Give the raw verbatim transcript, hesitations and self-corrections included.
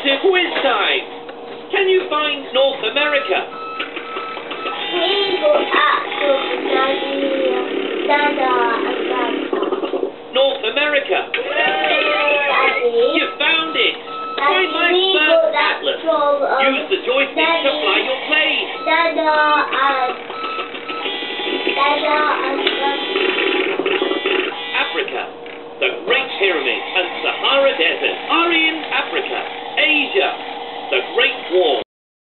to quiz time. Can you find North America? We go up to Nigeria, Ghana,